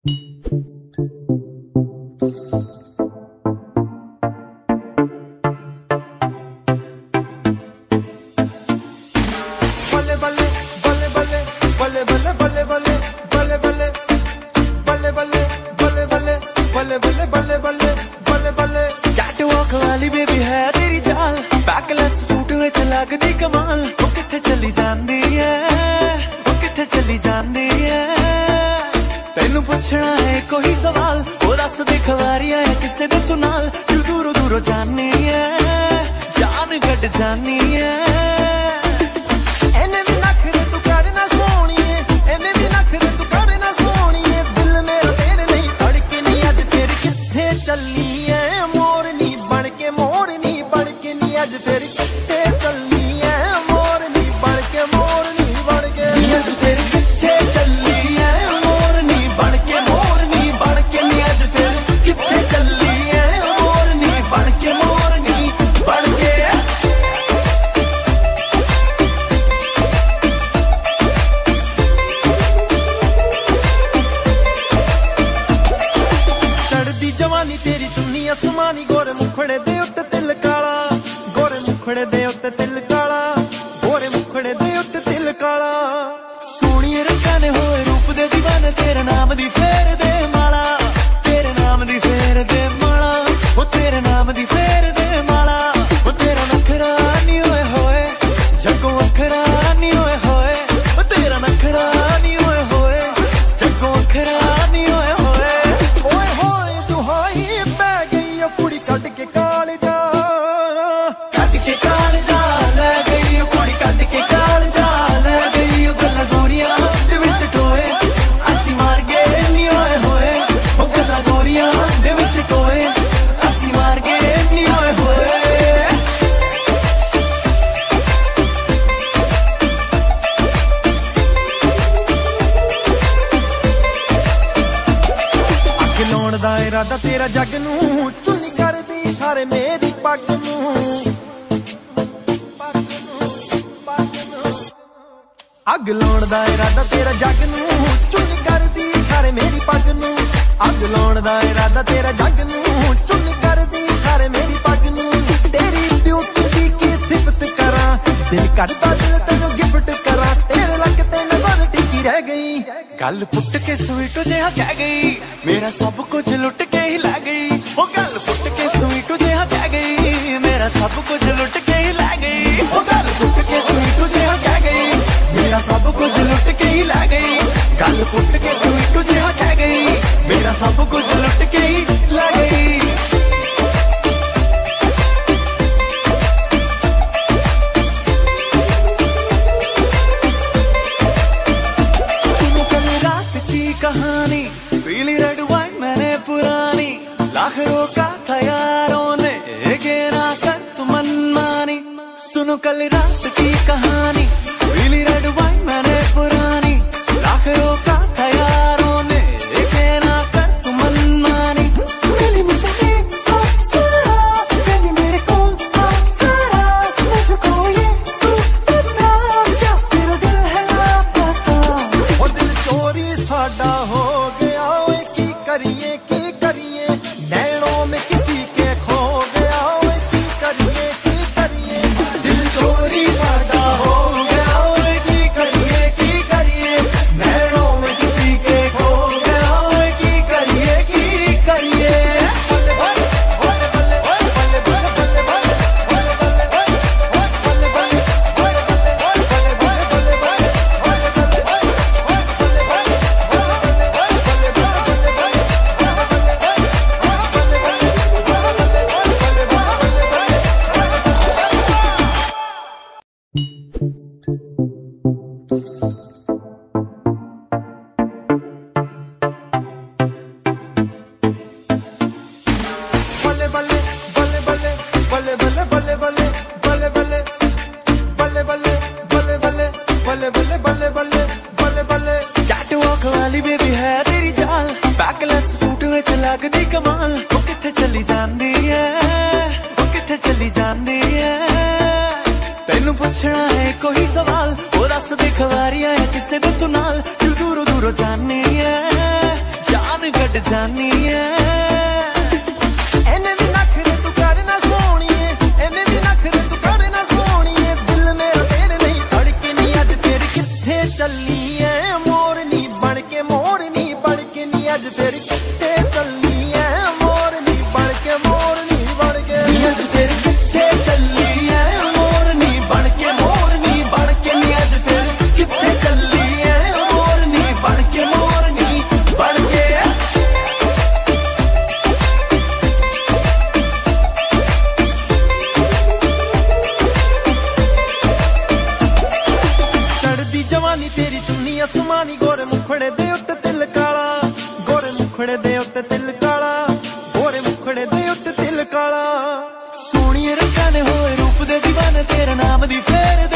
लगदी कमाल वो किथे चली जांदी है, वो किथे चली जांदी है। तेनू पुछना है कोई सवाल, वो दस दे खवारियां है किसे दे तू नाल। तू दूरों दूरों जानी है, जान कट जानी है। एने भी नखरे तू करना सोहणीए, एने भी नखरे तू करना सोहणीए। दिल मेरा तेरे नहीं धड़के नहीं, अज फिर किथे चली है मोरनी बन के, मोरनी बन के नी अज फिर किथे चली है मोरनी बन के, मोरनी बन के अज फिर किथे चली है मोरनी बन के, मोरनी बन के नी अज फिर किथे चली है मोरनी बन के, मोरनी बन के। चढ़दी जवानी तेरी चुन्नी आसमानी, गोरे मुखड़े दे उत्ते तिल काला, गोरे मुखड़े दे उत्ते तिल काला, गोरे मुखड़े दे उत्ते तिल काला। सोहणिए रंगां ने होए रूप दे दीवाने, तेरे नाम दी फेर दे माला, तेरे नाम दी फेर दे माला, ओ तेरे नाम दी फेर दे माला। ओ तेरा नखरा नी होए होए जग्गों अखरा नी होए होए, ओ तेरा नखरा नी होए होए जग्गों अखरा नी होए होए। ओए होए दुहाई पै गई ओ कुड़ी कट के काल जा, कट के काल जा लै गई ओ कुड़ी कट के काल जा लै गई। ओ गल्लां गोरियां दे विच टोए असी मार गए नी होए होए, ओ गल्लां गोरियां दे विच टोए असी मार गए नी होए होए। अग लाउण दा इरादा तेरा जग नूं, चुन्नी करदी इशारे मेरी पग नूं। अग लाउण दा इरादा तेरा जग नूं, चुन्नी करदी इशारे मेरी पग नूं। अग लाउण दा इरादा तेरा जग नूं, चुन्नी करदी इशारे मेरी पग नूं। तेरी ब्यूटी दी की सिफत करां, दिल करदा दिल तैनूं गिफ्ट करां। तेरे लग ते नजर टिकी रह गई, गल पुट के स्वीट जिहा कह गई, मेरा सब कुछ लुट के ही लै गई। ओ गल पुट के स्वीट जिहा कह गई, मेरा सब कुछ लुट के ही लै गई। ओ गल पुट के स्वीट जिहा कह गई, मेरा सब कुछ लुट के ही लै गई। गल पुट के स्वीट जिहा कह गई, मेरा सब कुछ लुट के ही लै गई। कहानी पीली रेड वाइन मैंने पुरानी, लाख रोका था यारों ने के ना कर तू मनमानी। सुनो कल रात की कहानी, पीली रेड वाइन मैंने पुरानी, लाख रोका था यारों ने के ना कर तू मनमानी। मिली मुझे सारा मिली मेरे को सारा, मुझको ये तू पता क्या तेरा दिल है लापता। ओ दिल चोरी साडा हो गया, ओए की करिए नैनों में किसी के खो गया। ओए की करिए दिल चोरी साडा हो गया, ओए की करिए नैनों में किसी के खो गया। ओए की करिए बल्ले बल्ले बल्ले बल्ले बल्ले बल्ले बल्ले बल्ले बल्ले बल्ले बल्ले बल्ले कैटवॉक वाली बेबी है तेरी चाल, बैकलेस सूट विच लगदी कमाल। वो किथे चली जांदी है, वो किथे चली जांदी है। तेनू पुछना है कोई सवाल, वो दस दे खवारियां है किसे दे तू नाल। तू दूरों दूरों जानी है, जान छड़ जानी है। एने भी नखरे तू कर ना सोनिए, एने भी नखरे तू कर ना सोनिए, दिल मेरा तेरे नहीं धड़के नी अज फिर किथे चली है मोरनी बन के, मोरनी बन के नी अज फिर किथे चली है मोरनी बन के, मोरनी बन के अज फिर किथे चली है मोरनी बन के, मोरनी बन के नी अज फिर किथे चली है मोरनी बन के, मोरनी बन के। चढ़दी जवानी तेरी चुन्नी आसमानी, गोरे मुखड़े दे उत्ते तिल काला, गोरे मुखड़े दे उत्ते तिल काला, गोरे मुखड़े दे उत्ते तिल काला। सोहणिए रंगां ने होए रूप दे दीवाने, तेरे नाम दी फेर दे